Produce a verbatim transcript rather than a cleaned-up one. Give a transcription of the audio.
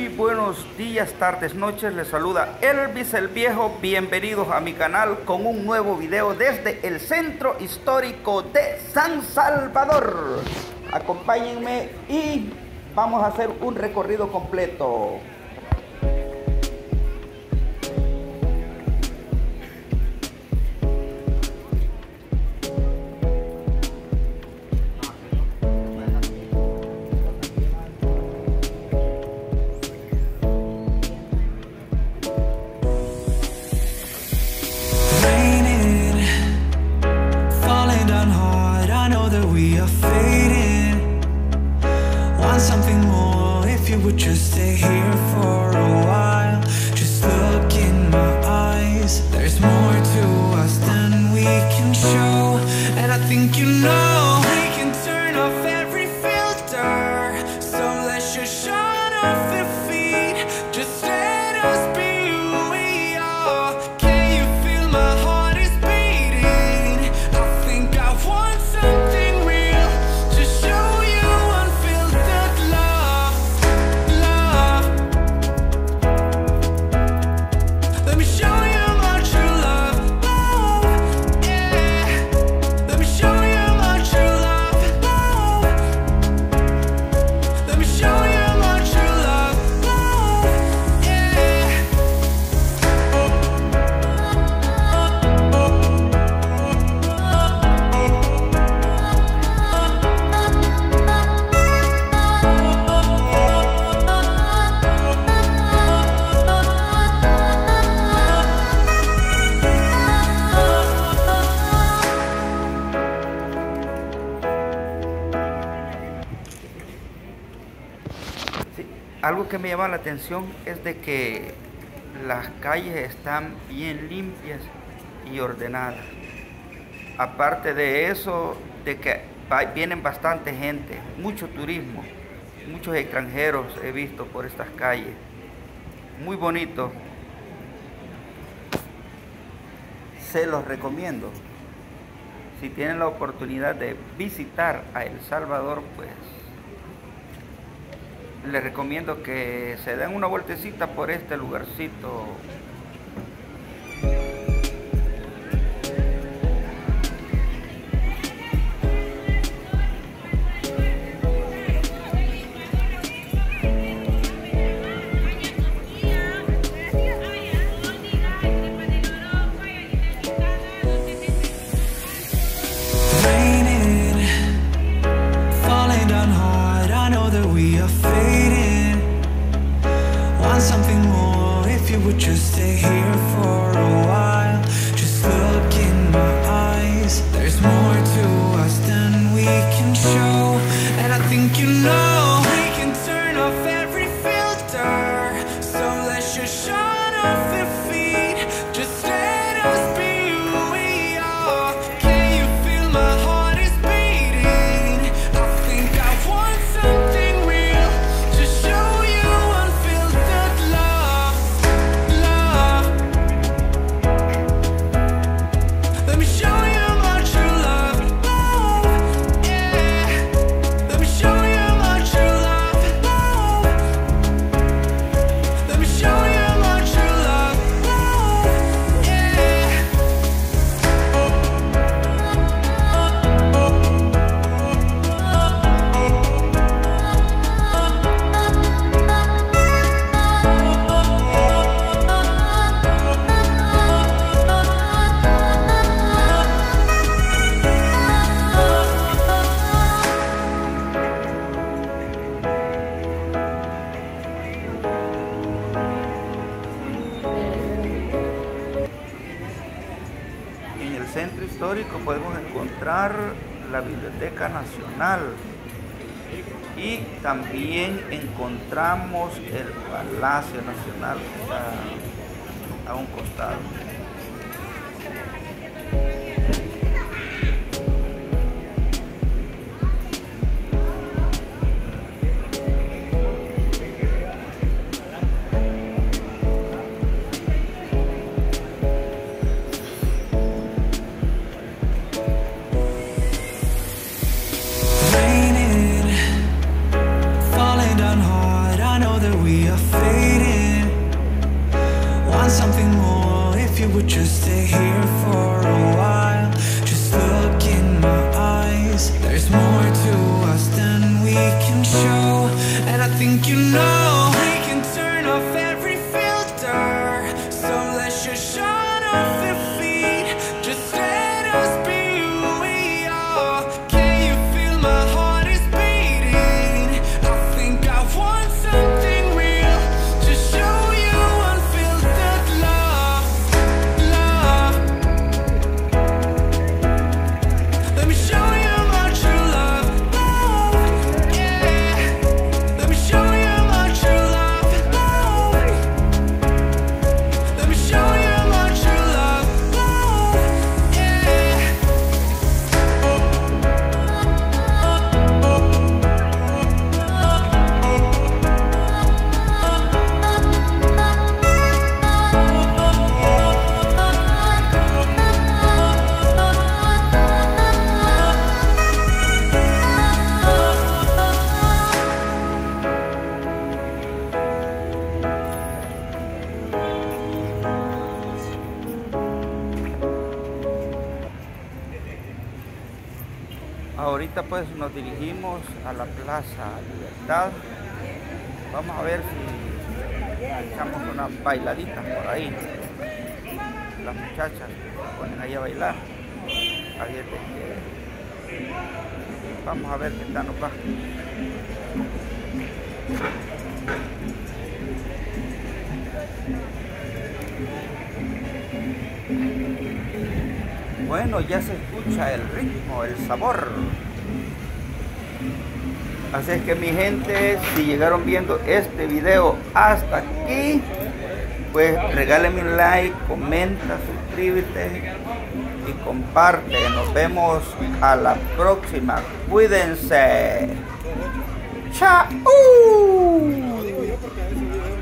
Muy buenos días, tardes, noches, les saluda Elvis el Viejo. Bienvenidos a mi canal con un nuevo video desde el Centro Histórico de San Salvador. Acompáñenme y vamos a hacer un recorrido completo. Something more if you would just stay here for a while. Just look in my eyes. There's more to us than we can show, and I think you know we can turn off every filter. So let's just shut off the feet. Just let us be who we are. Can you feel my heart is beating? I think I want something real to show you. Algo que me llama la atención es de que las calles están bien limpias y ordenadas. Aparte de eso, de que vienen bastante gente, mucho turismo, muchos extranjeros he visto por estas calles. Muy bonito. Se los recomiendo. Si tienen la oportunidad de visitar a El Salvador, pues les recomiendo que se den una vueltecita por este lugarcito. Something more if you would just stay here for a while. Just look in my eyes. There's more to us than we can show, and I think you know we can turn off every filter. So let's just shut off the feet. Just let us be who we are. Can you feel my heart is beating? I think I want something real to show you. Centro Histórico podemos encontrar la Biblioteca Nacional y también encontramos el Palacio Nacional que está a un costado. together we are fading. Want something more, if you would just stay here for a while. Just look in my eyes, there's more to us than we can show. And I think you know we can turn off every filter. So let's just shut off the feet. Just let us be who we are. Can you feel my heart is beating? I think I want something real. Just show you unfiltered love, love. Let me show you my true love, love, yeah. Let me show you my true love, love. Let me show you my true love, love, yeah. Ahorita pues nos dirigimos a la Plaza Libertad. Vamos a ver si echamos unas bailaditas por ahí. Las muchachas se ponen ahí a bailar. Así es de que vamos a ver qué tal nos va. Bueno, ya se escucha el ritmo, el sabor. Así es que mi gente, si llegaron viendo este video hasta aquí, pues regálenme un like, comenta, suscríbete y comparte. Nos vemos a la próxima. Cuídense. ¡Chao!